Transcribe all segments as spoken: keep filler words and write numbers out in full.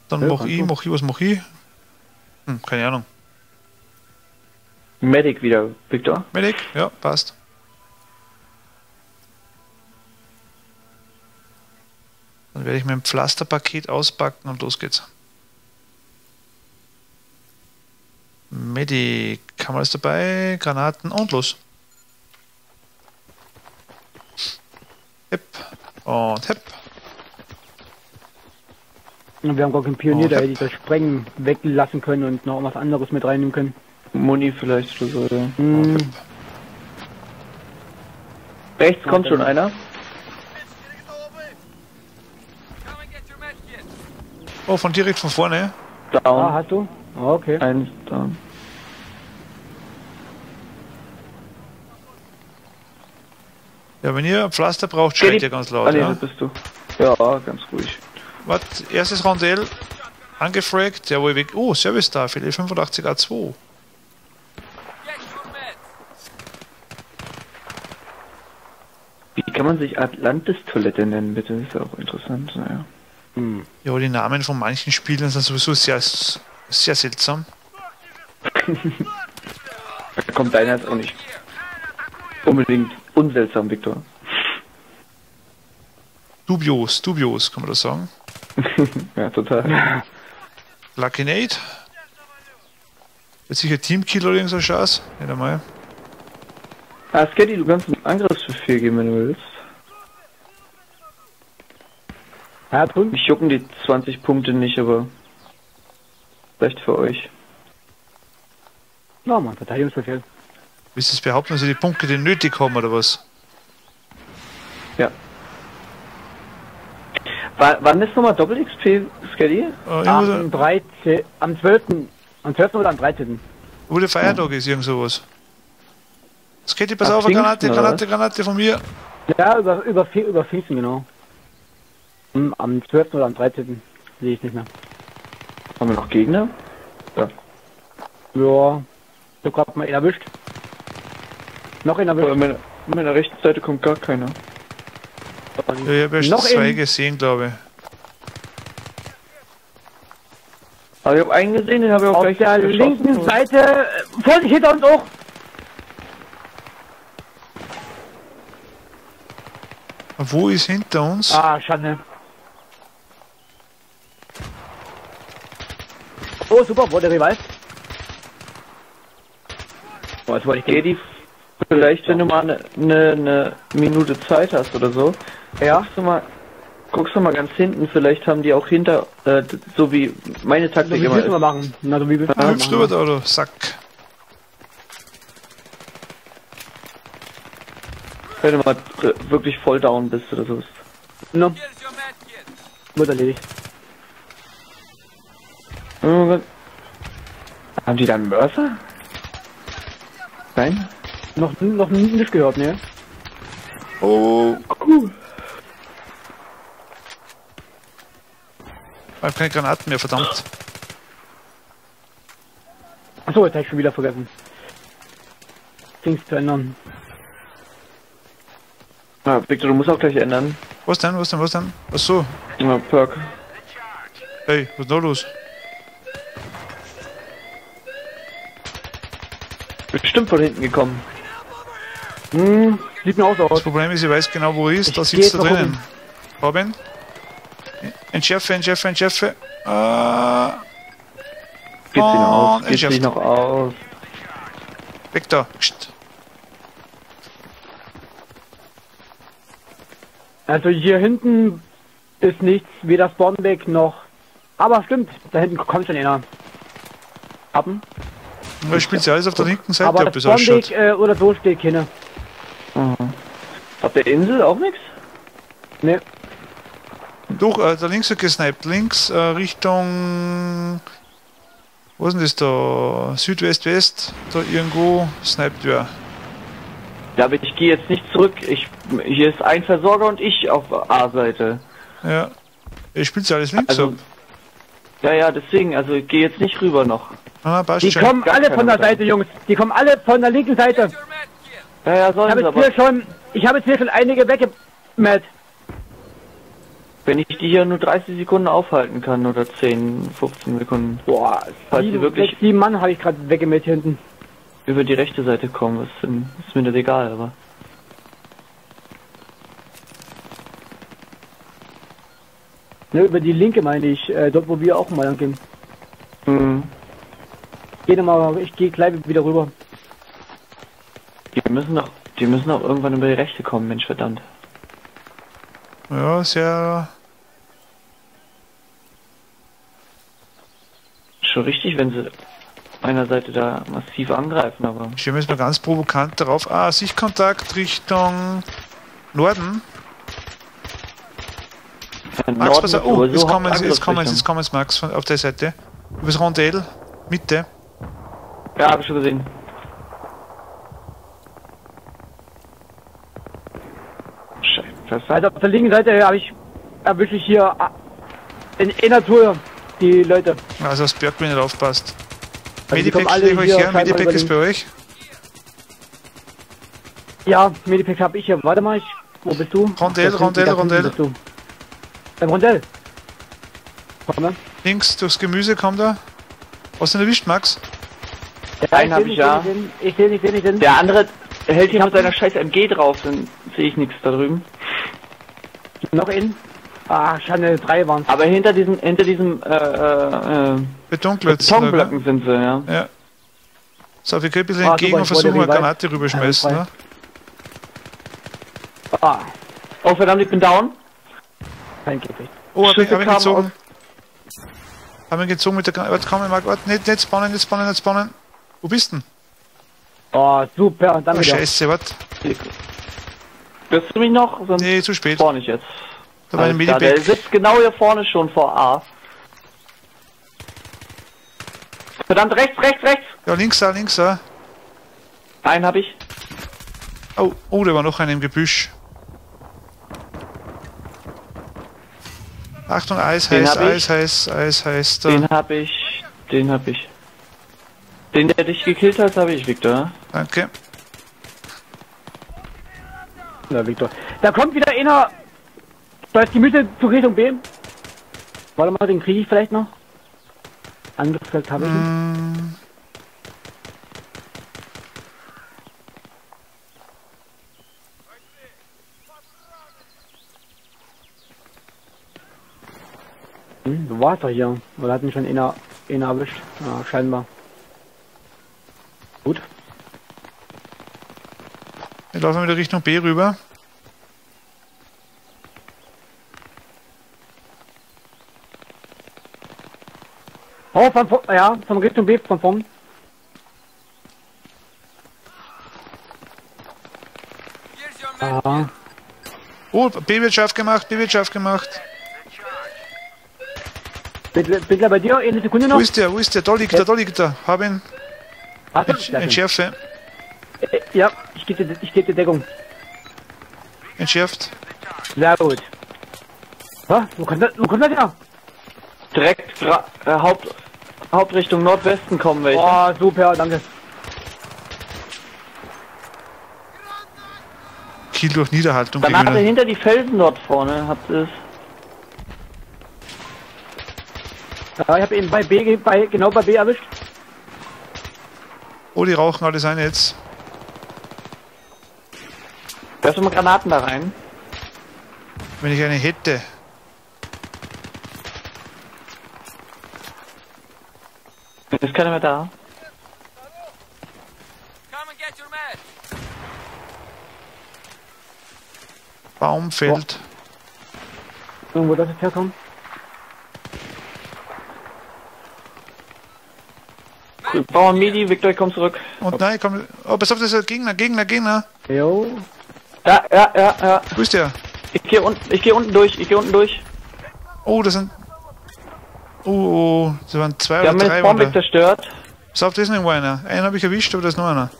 Dann Ja, mach ich, mach ich, was mach ich? Hm, keine Ahnung. Medic wieder, Victor. Medic? Ja, passt. Dann werde ich mein Pflasterpaket auspacken und los geht's. Medic, haben wir alles dabei? Granaten und los. Hip und hip. Wir haben gar keinen Pionier, Oh, da hätte ich das Sprengen weglassen können und noch was anderes mit reinnehmen können. Muni vielleicht oder so, ja. Hm. Hip. Rechts kommt schon einer. Oh, von direkt von vorne. Ah, Down. hast du? Ah, okay. Eins down. Ja, wenn ihr Pflaster braucht, schreit ihr ganz laut. Ah, nee, Ja. das bist du. Ja, ganz ruhig. Was? Erstes Rondell angefragt. Jawohl, weg. Oh, Service da, L fünfundachtzig A zwei. Wie kann man sich Atlantis-Toilette nennen, bitte? Ist ja auch interessant, naja. Hm. Ja, die Namen von manchen Spielen sind sowieso sehr, sehr seltsam. Da kommt deiner jetzt auch nicht unbedingt unseltsam, Victor. Dubios, dubios, kann man das sagen. Ja, total. Lucky Nate. Wird sicher Teamkiller oder irgend so ein Scheiß. Nicht einmal. Ah, Sketty, du kannst einen Angriffsbefehl geben, wenn du willst. Ja, tun. Mich jucken die zwanzig Punkte nicht, aber vielleicht für euch. Ja, Mann, Verteidigungsbefehl. Willst du es behaupten, dass sie die Punkte die nötig haben oder was? Ja. War, wann ist nochmal Doppel-X P, Sketty? Äh, Am dreizehnten Am zwölften Am zwölften oder am dreizehnten Wo der Feiertag ist, irgend sowas. Sketty, pass Ab auf, eine Granate, Pfingsten, oder Granate, Granate von mir. Ja, über, über, Pfi- über Pfingsten, genau. Hm, am zwölften oder am dreizehnten sehe ich nicht mehr. Haben wir noch Gegner? Ja. Ja, ich hab grad mal ihn erwischt. Noch ihn Aber erwischt. an meiner, an meiner rechten Seite kommt gar keiner. Ja, ich habe erst Noch zwei in- gesehen, glaube ich. Aber ich habe einen gesehen, den habe ich auch Auf gleich der geschossen. linken Seite, äh, Vorsicht, hinter uns auch! Wo ist hinter uns? Ah, Schande. Oh, super, wurde Revive. Oh, jetzt wollte ich gehen. Sketty, vielleicht wenn du mal eine ne, ne Minute Zeit hast oder so, Ja, guckst du mal, guckst du mal ganz hinten, vielleicht haben die auch hinter, äh, so wie meine so Taktik wie immer willst du mal ist. machen? Na, so wie willst du Ah, mal hüpf drüber machen? da, du Sack. Wenn du mal äh, wirklich voll down bist oder so. No. Wird erledigt. Oh Gott. Haben die da einen Mörser? Nein? Noch, noch nicht gehört, ne? Oh, cool. Ich habe keine Granaten mehr, verdammt. Achso, jetzt hab ich schon wieder vergessen. Dings zu ändern. Ah, Victor, du musst auch gleich ändern. Was denn, was denn, was denn? Achso. Ja, Perk. Hey, was ist da los? Bestimmt von hinten gekommen. Hm, sieht mir auch so Das aus. Problem ist, ich weiß genau, wo er ist. Ich Da geh sitzt jetzt er mal drinnen. Hab ihn. Entschärfe, entschärfe, entschärfe. Ah, Geht sie noch aus? Oh, Geht ich sie hab- noch aus? weg da. Psst. Also hier hinten ist nichts, weder Spawnback noch... Aber stimmt, da hinten kommt schon einer. Haben. Da spielt sie alles auf der linken Seite, Aber ob es Spawnback ausschaut. äh, oder so steht keine. Mhm. Auf der Insel auch nichts? Ne, Doch, äh, da links wird gesniped. Links äh, Richtung. Wo ist denn das da? Südwest-West. Da irgendwo sniped wer. Ja, aber ich gehe jetzt nicht zurück. Ich, hier ist ein Versorger und ich auf A-Seite. Ja. Er spielt sie alles links Also, ab. ja, ja, deswegen, also ich gehe jetzt nicht rüber noch. Ah, passt die schon. kommen gar alle keiner von der dabei. Seite, Jungs. Die kommen alle von der linken Seite. Ja, ja, Ich sollen habe sie jetzt aber. hier schon, ich habe jetzt hier schon einige weggemäht. Wenn ich die hier nur dreißig Sekunden aufhalten kann oder zehn, fünfzehn Sekunden. Boah, Falls sie sieben, wirklich- sechs, sieben Mann habe ich gerade weggemäht hier hinten. Über die rechte Seite kommen, ist, denn- ist mir das egal, aber. Ne, über die linke meine ich, äh, dort wo wir auch mal lang gehen. Hm. Geh noch mal, ich gehe gleich wieder rüber. Die müssen doch, die müssen doch irgendwann über die rechte kommen, Mensch, verdammt. Ja, sehr. Schon richtig, wenn sie einer Seite da massiv angreifen, aber. Ich stelle mir jetzt mal ganz provokant darauf. Ah, Sichtkontakt Richtung Norden. Ja, Max, Norden pass auf. ist Oh, sowieso jetzt kommen sie, jetzt kommen sie, Angriffsrichtung. jetzt kommen sie, Max, von, auf der Seite. Übers Rondell. Mitte. Ja, hab ich schon gesehen. Scheiße. Also auf der linken Seite habe ich erwische ich hier äh, in, in der Tour die Leute. Also, das Bergwind nicht aufpasst. Also die kommen Medipack alle stelle ich euch hier her. scheinbar Medipack ist bei überlegen. euch. Ja, Medipack habe ich hier. Warte mal, ich, wo bist du? Rondell, Ach, da hinten, Rondell, da hinten Rondell. bist du. Beim Rondell. Komm mal. Links durchs Gemüse kommt er. Hast du ihn erwischt, Max? Ja, Einen ich hab seh ich, nicht, ja. seh nicht, Ich sehe nicht, sehe nicht, seh nicht. Der andere hält hier Ich mit hab- seiner scheiß M G drauf, dann sehe ich nichts da drüben. Noch in. Ah, Schande, drei waren Aber hinter diesem, hinter diesem, äh, äh, äh, Betonklötzen. oder? Betonblöcken sind sie, ja. Ja. So, wir gehen ein bisschen Ah, entgegen super, und ich wollte versuchen, eine Revive. Granate rüberschmeißen. Ja, Ne? Ah, Oh verdammt, ich bin down. kein Käfig. Oh, hab ich, Schüsse hab ich kamen gezogen. Haben wir gezogen mit der Granate. Warte, komm, Marc, warte, nicht, nicht spawnen, nicht spawnen, nicht spawnen. Wo bist du denn? Oh, super, danke Oh, dir. scheiße, warte. Hörst du mich noch? Sonst Nee, zu spät. spawn ich jetzt. Da war ein Alles klar, der Medipack. sitzt genau hier vorne schon vor A. Verdammt, rechts, rechts, rechts! Ja, links da, links da. Einen hab ich. Oh, oh, da war noch einer im Gebüsch. Achtung, Eis Den heiß, hab ich. Eis heiß, Eis heiß. Da. Den hab ich. Den hab ich. Den, der dich gekillt hat, habe ich, Victor. Danke. Na, Victor. Da kommt wieder einer. Da ist die Mitte zur Richtung B. Warte mal, den kriege ich vielleicht noch. Angefragt habe ich ihn. Mm, Hm, du warst doch hier. Oder hat mich schon einer, einer erwischt? Ja, scheinbar. Gut. wir laufen wieder Richtung B rüber. Oh, von, von, ja, von Richtung B, von vorn. Ah, Oh, B wird scharf gemacht, B wird scharf gemacht. bitte, bitte bei dir, eine Sekunde Wo noch. ist der, wo ist der? Da liegt er, da liegt er. Hab ihn. Ach, das ist Entschärfe. Äh, Ja, ich gebe dir, ich geb dir Deckung. Entschärft. Sehr gut. Ha, wo kommt das, wo kommt das her? Direkt gra- äh, Haupt, Hauptrichtung Nordwesten kommen welche. Oh, super, danke. Kill durch Niederhaltung. Dann hat er gewinnen. hinter die Felsen dort vorne, habt ihr es. Ja, ich habe ihn bei B, ge- bei, genau bei B erwischt. Oh, die rauchen alles ein jetzt. Da sind mal Granaten da rein. Wenn ich eine hätte. Ist keiner mehr da. Come and get your meds. Baum fällt. Irgendwo das jetzt herkommt. Wir brauchen Midi, Victor, komm zurück. Und nein, komm. Oh, pass auf, das ist ein Gegner, Gegner, Gegner. Jo. Ja, ja, ja, ja. Wo ist der? Ich gehe unten, ich gehe unten durch, ich gehe unten durch. Oh, das sind. Oh, oh, das waren zwei Wir haben oder den drei. Spawnweg Waren da. zerstört. Pass auf, da ist noch einer. Einen habe ich erwischt, aber da ist noch einer.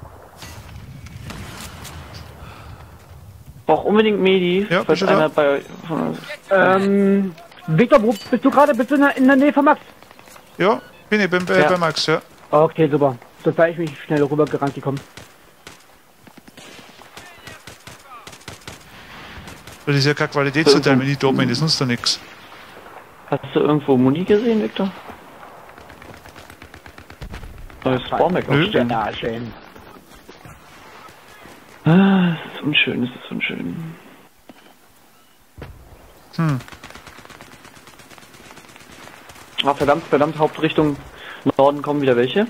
Brauch unbedingt Medi. Ja, falls bist du da? einer bei von uns. Ähm, Victor, wo bist du gerade? Bist du in der, in der Nähe von Max? Ja, bin ich bei, bei, Ja. bei Max, ja. Okay, super. So wäre ich mich schnell rübergerannt gekommen. Das ist ja kein Qualitätshotel, wenn ich da bin, das nutzt ja nichts. Hast du irgendwo Muni gesehen, Victor? Neues Spawnback Nö. aufstellen. Ja, schön. Ah, es ist unschön, es ist unschön. Hm. Ah, verdammt, verdammt, Hauptrichtung Norden kommen wieder welche.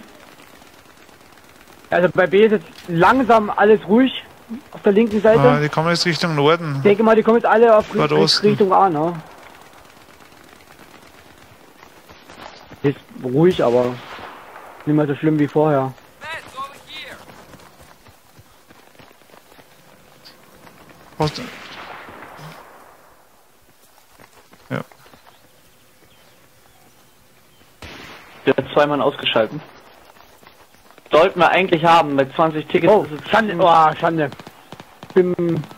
Also bei B ist jetzt langsam alles ruhig auf der linken Seite. Ah, die kommen jetzt Richtung Norden. Ich denke mal, die kommen jetzt alle auf Bad Richt- Osten. Richtung A, ne? Ist ruhig, aber nicht mehr so schlimm wie vorher. Hast du- Ja. Der hat zwei Mann ausgeschalten. Sollten wir eigentlich haben, mit zwanzig Tickets Oh, ist es Schande, oh, Schande. Bin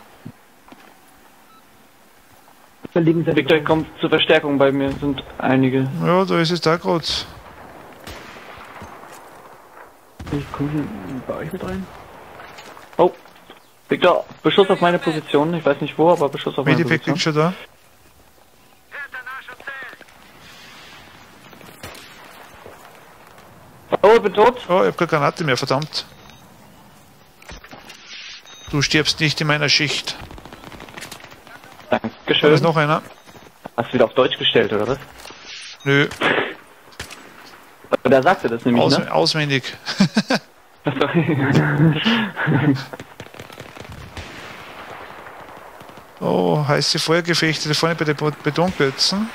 auf der linken Seite. Victor kommt zur Verstärkung, bei mir sind einige. Ja, da ist es da gerade. Ich komme hier bei euch mit rein. Oh, Victor, Beschuss auf meine Position. Ich weiß nicht wo, aber Beschuss auf meine Medipack Position. liegt schon da. Oh, ich bin tot. Oh, ich hab keine Granate mehr, verdammt. Du stirbst nicht in meiner Schicht. Da Dankeschön. ist noch einer. Hast du wieder auf Deutsch gestellt, oder was? Nö, Da sagt er das nämlich, aus, ne? auswendig. Oh, heiße Feuergefechte da vorne bei den Bo- Betonklötzen.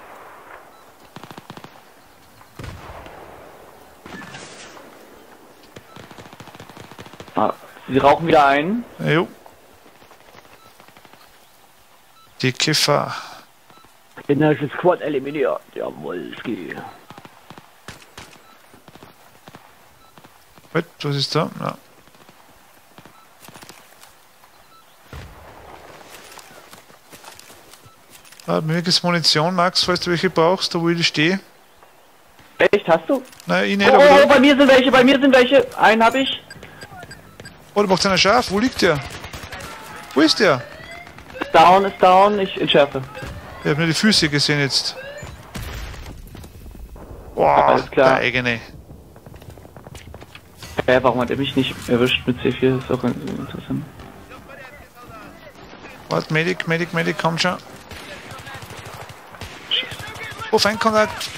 Ah, sie rauchen wieder ein. Jo. Die Kiffer. Innerisches Squad eliminiert. Jawohl, es geht. Was, was ist da? Ja. Ah, mir gibt's Munition, Max, falls du welche brauchst, da wo ich stehe. Echt, hast du? Nein, ich nicht, Oh, aber oh, da, bei mir sind welche, bei mir sind welche. Einen hab ich. oh, da macht einer scharf. Wo liegt der? Wo ist der? Ist down, ist down. Ich entschärfe. Ich hab nur die Füße gesehen jetzt. Boah, Alles klar. der eigene. Hä, warum hat er mich nicht erwischt mit C vier? Das ist auch ganz interessant. Warte, Medic, Medic, Medic, komm schon. Oh, Feindkontakt.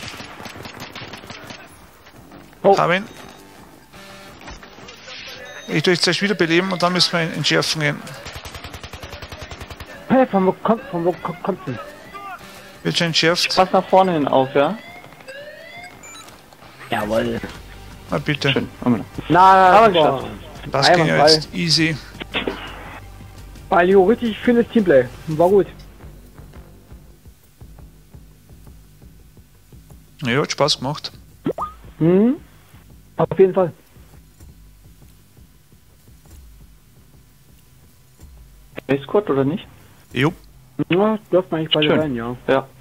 Oh. Hab ihn. Ich tue jetzt gleich wieder beleben und dann müssen wir in Entschärfen gehen. Hey, von wo kommt, von wo kommt, kommt denn? Wird schon entschärft. Pass nach vorne hin auf, ja? Jawohl. Na bitte. Schön. Moment. Na, Aber boah. geschafft. Das ging ja Einwandfrei. jetzt easy. War Leo richtig schönes Teamplay. War gut. Ja, hat Spaß gemacht. Hm? Auf jeden Fall. Ist Squad oder nicht? Jo. Ja, dürfte man eigentlich beide Schön. sein, ja. Ja.